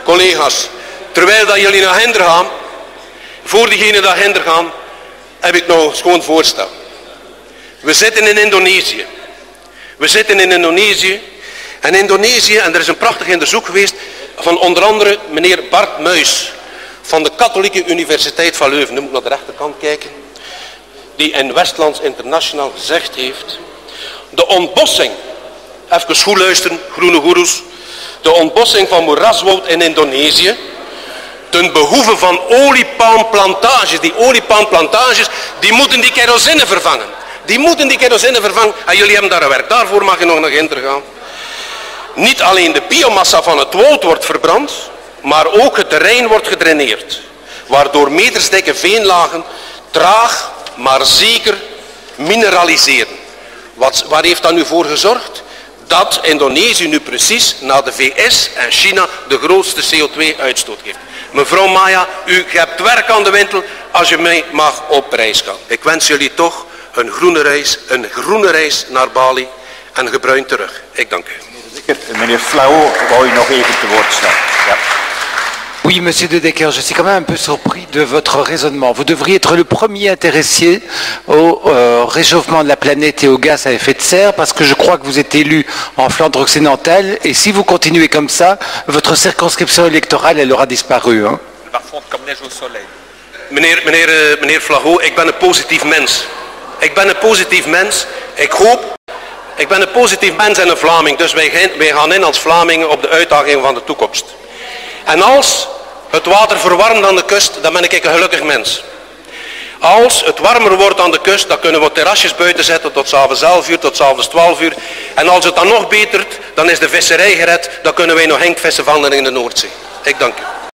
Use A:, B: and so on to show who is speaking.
A: Collega's, terwijl dat jullie naar Ginder gaan, voor diegenen naar Ginder gaan, heb ik nog een schoon voorstel. We zitten in Indonesië. We zitten in Indonesië. En Indonesië, en er is een prachtig onderzoek geweest van onder andere meneer Bart Muis van de Katholieke Universiteit van Leuven. Nu moet ik naar de rechterkant kijken. Die in Westlands International gezegd heeft, de ontbossing, even goed luisteren, groene goeroes, de ontbossing van moeraswoud in Indonesië, ten behoeve van oliepalmplantages. Die oliepalmplantages, die moeten die kerosine vervangen. Die moeten die kerosine vervangen. En jullie hebben daar een werk. Daarvoor mag je nog naar Ginder gaan. Niet alleen de biomassa van het woud wordt verbrand, maar ook het terrein wordt gedraineerd. Waardoor metersdikke veenlagen traag, maar zeker mineraliseren. Waar heeft dat nu voor gezorgd? Dat Indonesië nu precies na de VS en China de grootste CO2-uitstoot heeft. Mevrouw Maya, u hebt werk aan de winkel als je mij mag op reis gaan. Ik wens jullie toch een groene reis naar Bali en gebruind terug. Ik dank u.
B: Meneer Flao, wou u nog even te woord staan. Ja.
C: Oui, Monsieur De Decker, je suis quand même un peu surpris de votre raisonnement. Vous devriez être le premier intéressé au réchauffement de la planète et au gaz à effet de serre, parce que je crois que vous êtes élu en Flandre occidentale, et si vous continuez comme ça, votre circonscription électorale, elle aura disparu. Hein.
D: Comme neige au soleil.
A: Meneer Flago, ik ben een positief mens. Ik ben een positief mens. Ik ben een positief mens en een Vlaming, dus wij gaan in als Vlamingen op de uitdaging van de toekomst. En als het water verwarmt aan de kust, dan ben ik een gelukkig mens. Als het warmer wordt aan de kust, dan kunnen we terrasjes buiten zetten tot 's avonds 11 uur, tot 's avonds 12 uur. En als het dan nog betert, dan is de visserij gered, dan kunnen wij nog hinkvissen vangen in de Noordzee. Ik dank u.